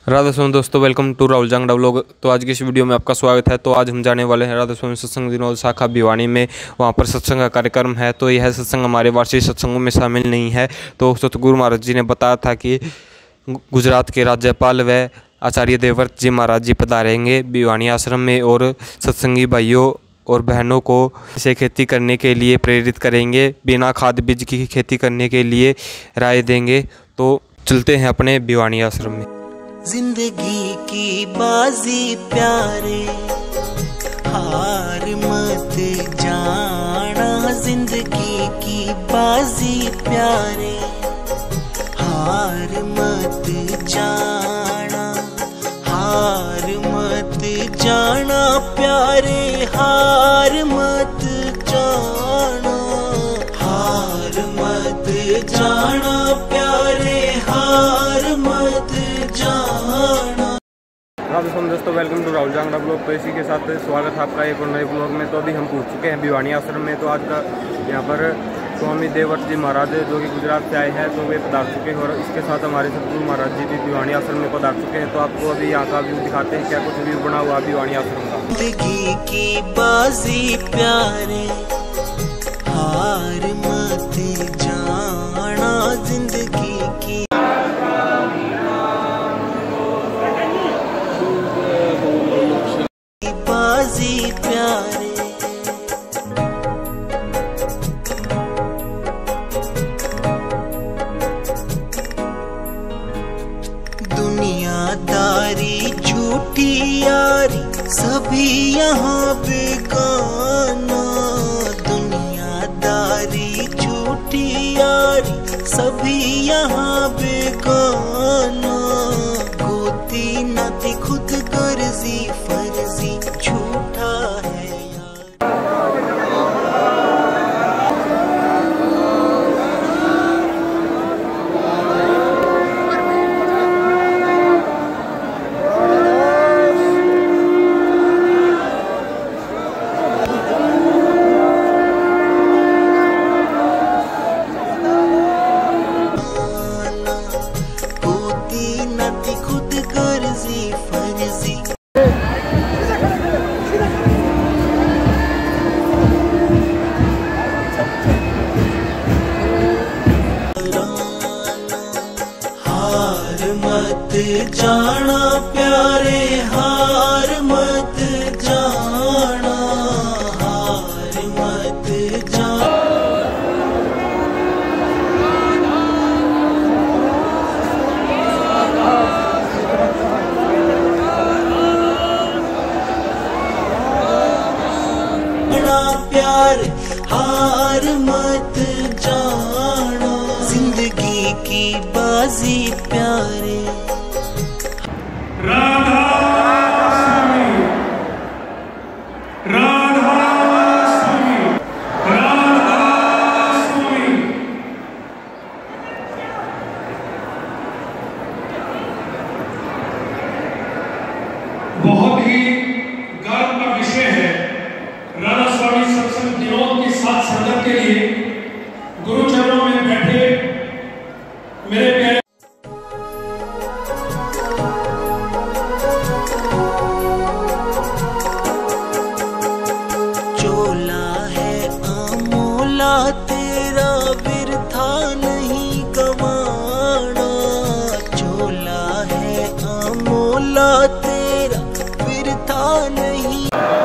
राधा स्वामी दोस्तों, welcome to Rahul Jangra vlog. तो आज की इस वीडियो में आपका स्वागत है। तो आज हम जाने वाले हैं राधा स्वामी सत्संग दिनोल शाखा भिवानी में। वहाँ पर सत्संग का कार्यक्रम है। तो यह सत्संग हमारे वार्षिक सत्संगों में शामिल नहीं है। तो सतगुरु महाराज जी ने बताया था कि गुजरात के राज्यपाल व आचार्य देवव्रत जी महाराज जी पधारेंगे भिवानी आश्रम में और सत्संगी भाइयों और बहनों को इसे खेती करने के लिए प्रेरित करेंगे, बिना खाद बीज की खेती करने के लिए राय देंगे। तो चलते हैं अपने भिवानी आश्रम में। जिंदगी की बाजी प्यारे, हार मत जाना। जिंदगी की बाजी प्यारे, हार मत जाना। हार मत जाना प्यारे, हार मत जाना। हार मत जाना प्यारे, हार मत जाना। राधा स्वामी दोस्तों, welcome to Rahul Jangra blog. तो इसी के साथ स्वागत है आपका एक और नए ब्लॉग में। तो अभी हम पहुंच चुके हैं भिवानी आश्रम में। तो आज का यहाँ पर स्वामी देवव्रत जी महाराज जो कि गुजरात से आए हैं, तो वे पधार चुके हैं और इसके साथ हमारे सतगुरु महाराज जी भी भिवानी आश्रम में पधार चुके हैं। तो आपको अभी यहाँ का व्यू दिखाते हैं, क्या कुछ व्यू बना हुआ भिवानी आश्रम का। जिंदगी की बाजी प्यारे, हार मत जाना। जिंदगी की बाजी प्यारे, दुनियादारी झूठी यारी सभी यहाँ बेगाना। दुनियादारी झूठी यारी सभी यहाँ बेगाना। गोती नाती खुद गर्जी फर्जी झूठा है खुद गर्जी फर्जी। हार मत जाना प्यारे, हार मत जाना। हार मत जाना। प्यार हार मत जाना। जिंदगी की बाजी प्यारे। राधा स्वामी, राधा स्वामी, राधा स्वामी। बहुत ही गर्व का विषय है राधा स्वामी सत्संग दिनों की साथ संगत के लिए गुरु चरणों में बैठे मेरे प्यारे। चोला है अमोला तेरा, बिरथा नहीं गवाना। चोला है अमोला तेरा, बिरथा नहीं।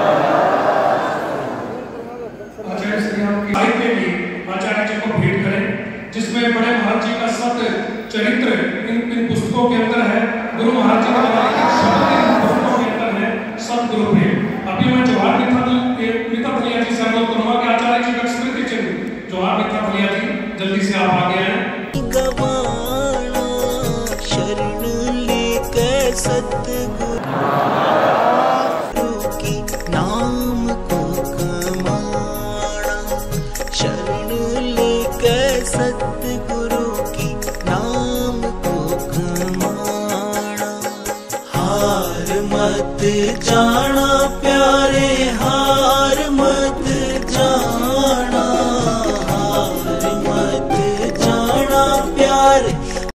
आचार्य जी को भेंट करें, जिसमें बड़े महाराज जी का सत चरित्र इन पुस्तकों के अंदर है। गुरु महाराज जी के शब्द इन पुस्तकों के अंदर है। सतगुरु प्रेम। अभी मैं जवाहर मिथा फलिया जी से अनुरोध करूंगा कि आचार्य जी का स्मृति चिन्ह जवाहर मिथा फलिया जी जल्दी से आप आगे आए। गवाना शरण लेकर सतगुरु की नाम को कमाना। शरण लेकर सतगुरु की नाम को कमाना। हार मत जाना